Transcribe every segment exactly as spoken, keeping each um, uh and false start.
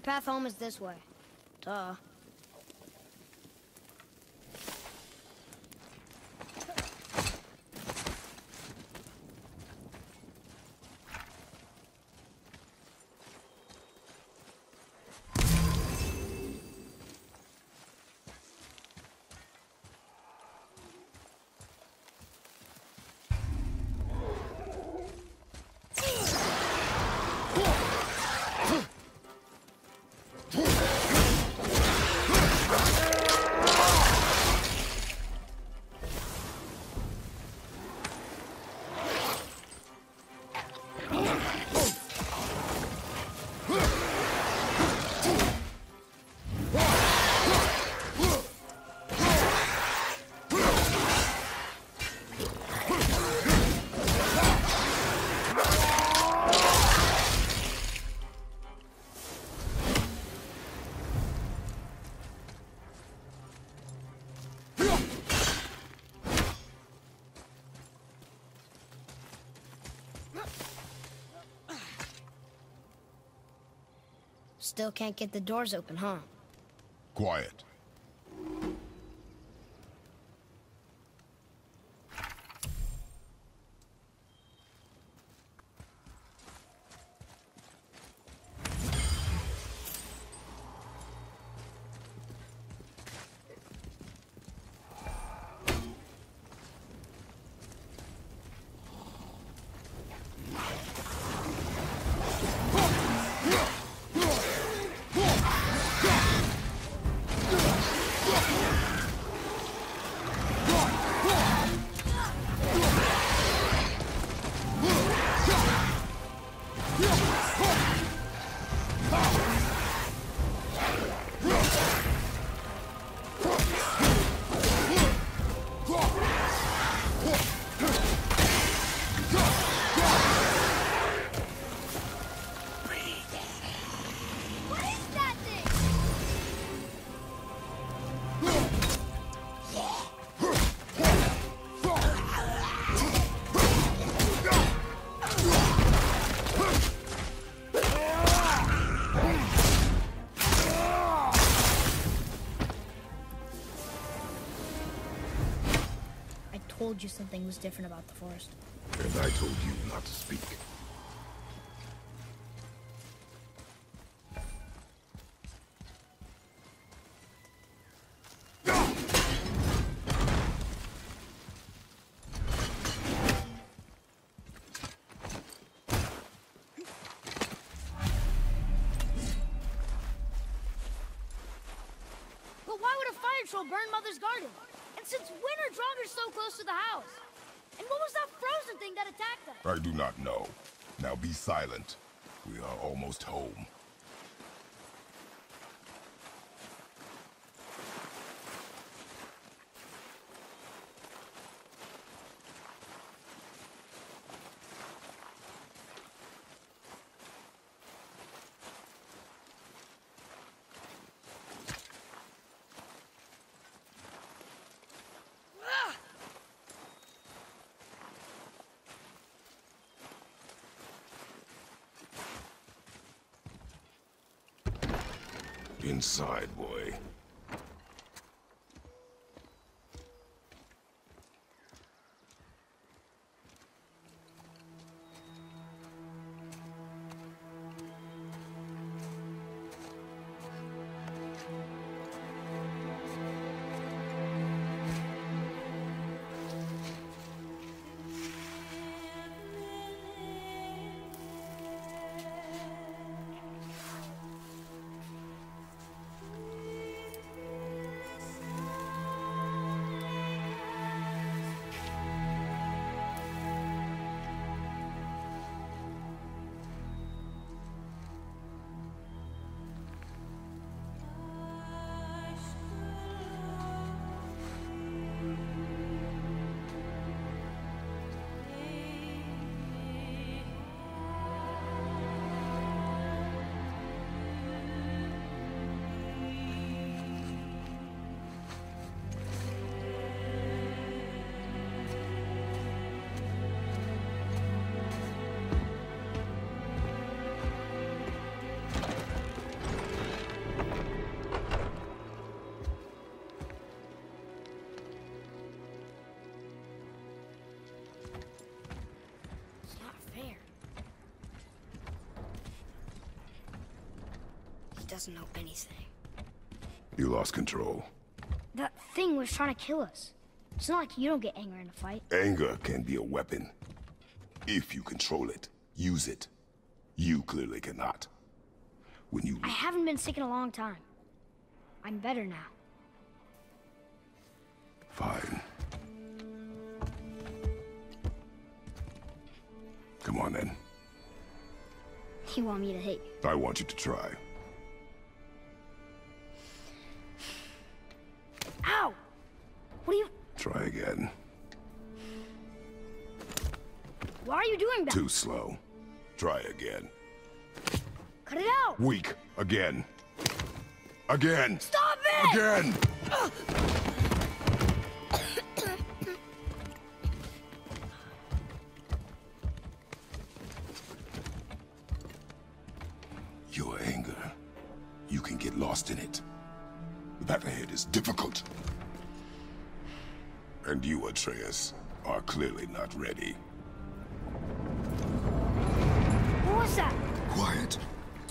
path home is this way. Duh. Still can't get the doors open, huh? Quiet. I told you something was different about the forest. And I told you not to speak. But why would a fire troll burn Mother's garden? And since when are Draugrs so close to the house? And what was that frozen thing that attacked them? I do not know. Now be silent. We are almost home. Inside, boy. doesn't know anything. You lost control. That thing was trying to kill us. It's not like you don't get angry in a fight. Anger can be a weapon. If you control it, use it. You clearly cannot. When you... I haven't been sick in a long time. I'm better now. Fine. Come on, then. You want me to hit you? I want you to try. Ow! What are you... Try again. Why are you doing that? Too slow. Try again. Cut it out! Weak. Again. Again! Stop it! Again! Your anger. You can get lost in it. The path ahead is difficult. And you, Atreus, are clearly not ready. What was that? Quiet.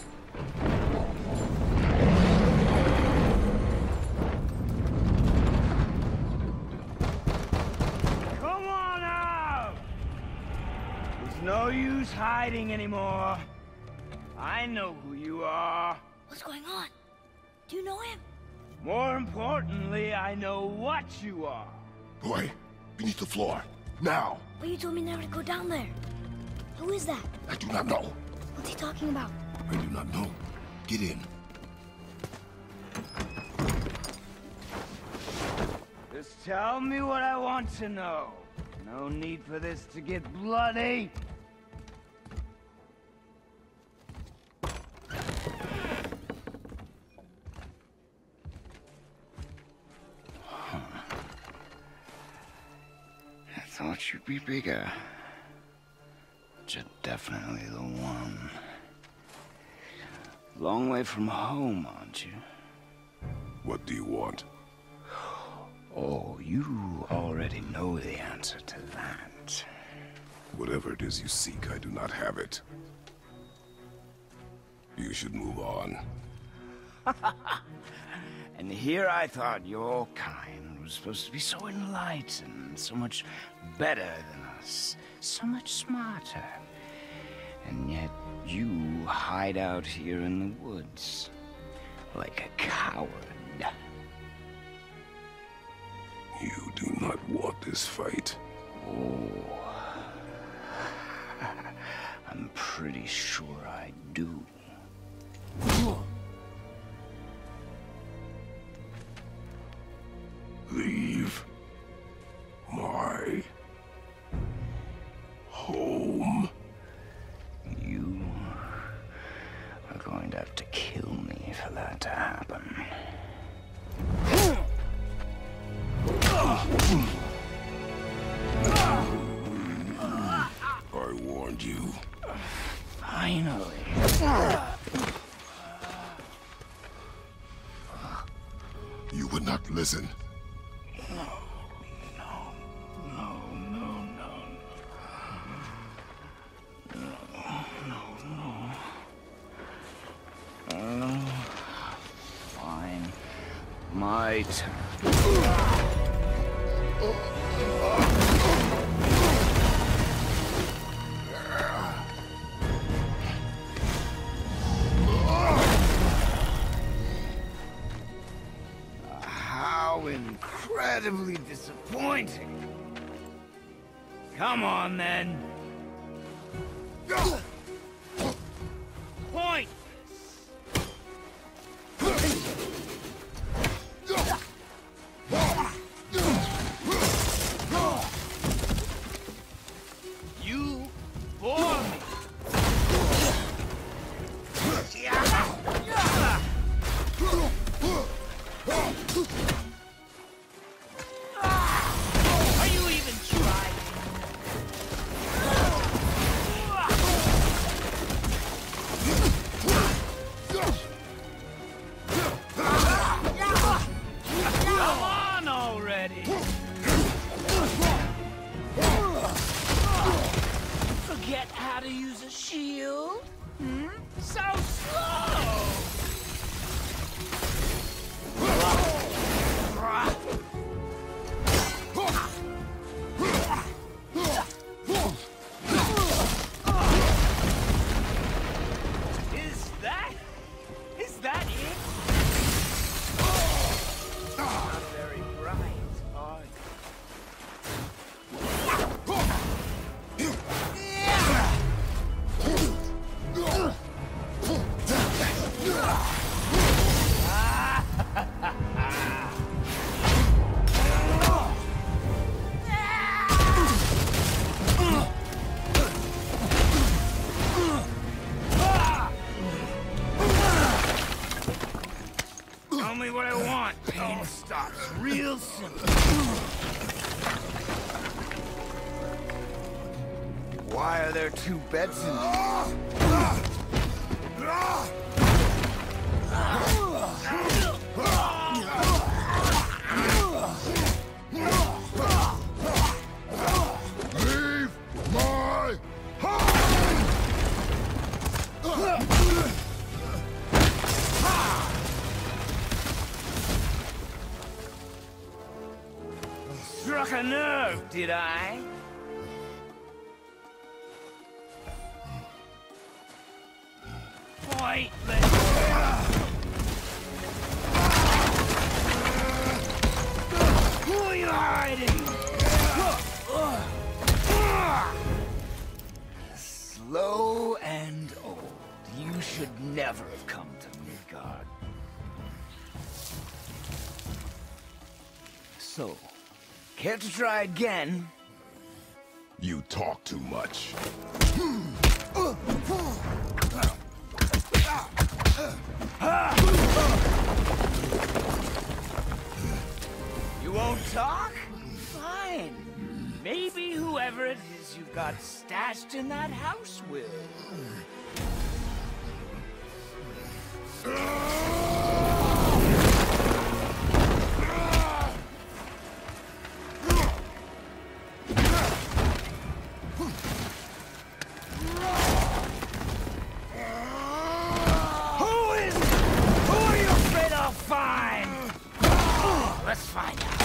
Come on out! There's no use hiding anymore. I know who you are. What's going on? Do you know him? More importantly, I know what you are. Boy, beneath the floor. Now! But you told me never to go down there. Who is that? I do not know. What's he talking about? I do not know. Get in. Just tell me what I want to know. No need for this to get bloody. I thought you'd be bigger. But you're definitely the one. Long way from home, aren't you? What do you want? Oh, you already know the answer to that. Whatever it is you seek, I do not have it. You should move on. And here I thought your kind was supposed to be so enlightened, so much better than us, so much smarter. And yet you hide out here in the woods, like a coward. You do not want this fight. Oh, I'm pretty sure I do. Leave my home. You are going to have to kill me for that to happen. I warned you. Finally. You would not listen. No, no, no, no, no. No, no, no. Uh, fine. My turn. How incredibly disappointing. Come on, then. Pointless. You bore me. Are you even trying? Come on already. Forget how to use a shield? Hmm? So slow! Tell me what I want. Pain stops real simple. Why are there two beds in here? Leave my house! Struck a nerve, did I? Pointless. Who are you hiding? Slow and old. You should never have come to Midgard. So, care to try again? You talk too much. You won't talk? Fine. Maybe whoever it is you've got stashed in that house will. Who is... Who are you afraid I'll find? Let's find out.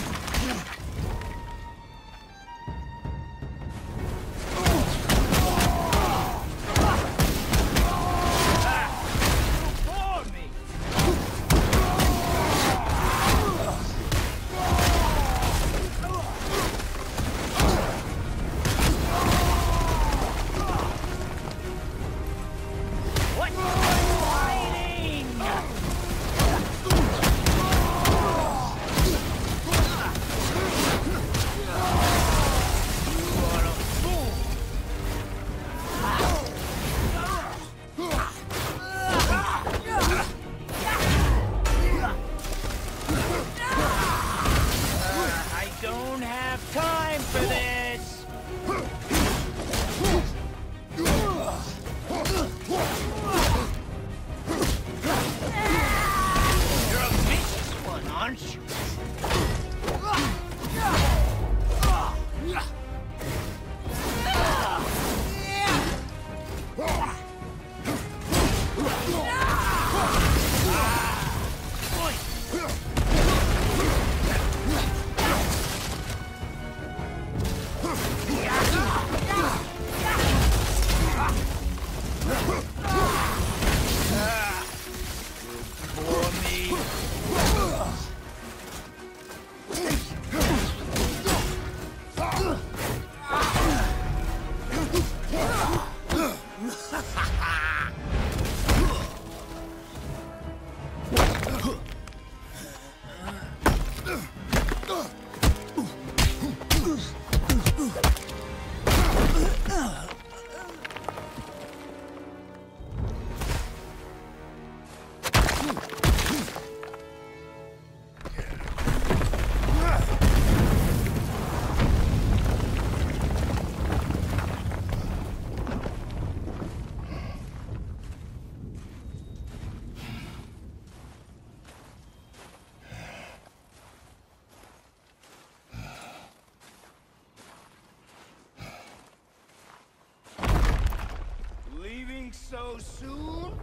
So soon?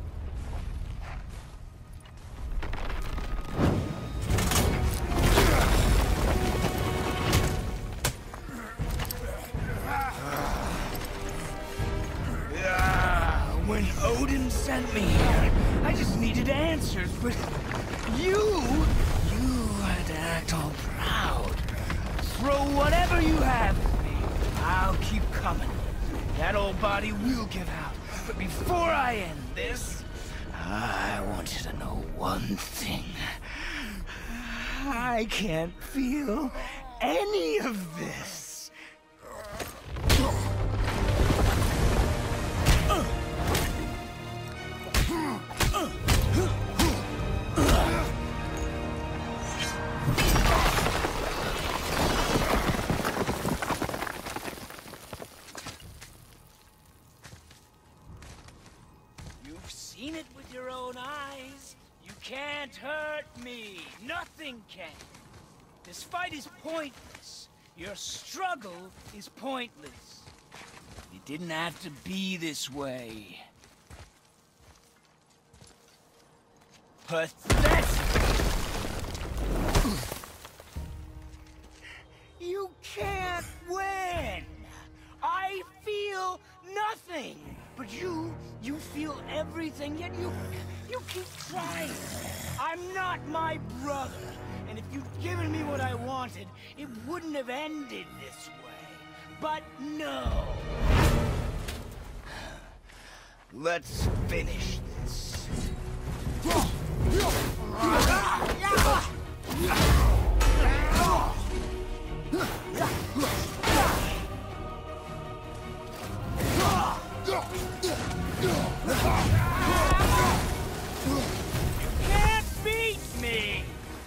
Yeah, when Odin sent me here, I just needed answers, but you, you had to act all proud. Throw whatever you have at me. I'll keep coming. That old body will give out. But before I end this, I want you to know one thing. I can't feel any of this. Nothing can. This fight is pointless. Your struggle is pointless. It didn't have to be this way. Pathetic! You can't win! I feel nothing! But you, you feel everything, yet you, you keep trying. I'm not my brother, and if you'd given me what I wanted, it wouldn't have ended this way. But no! Let's finish this. You can't beat me!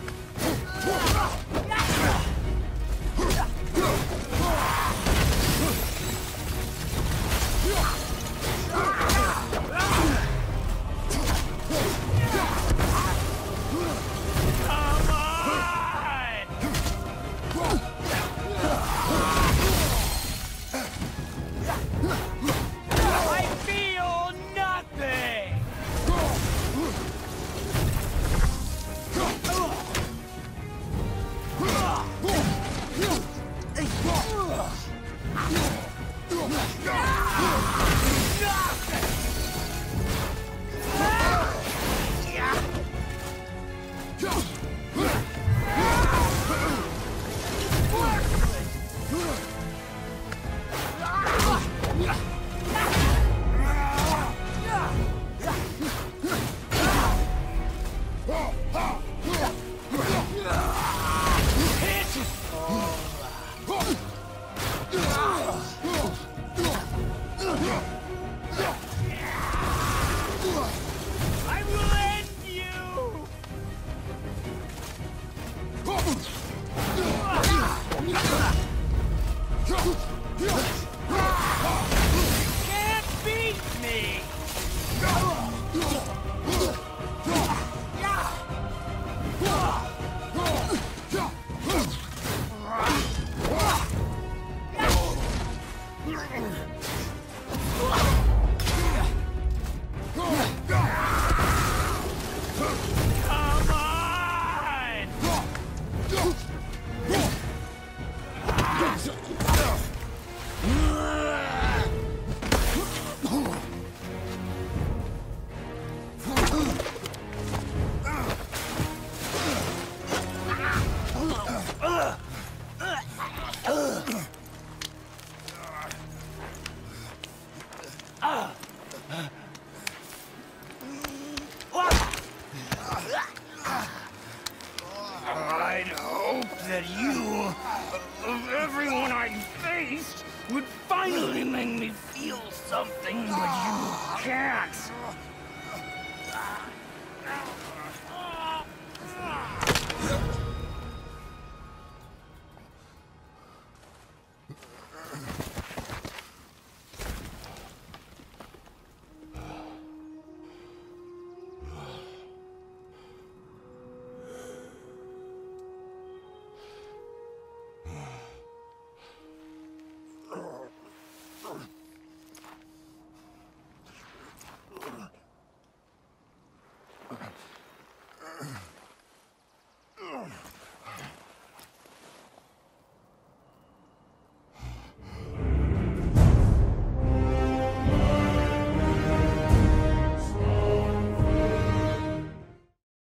I'd hope that you, of everyone I faced, would finally make me feel something, but you can't.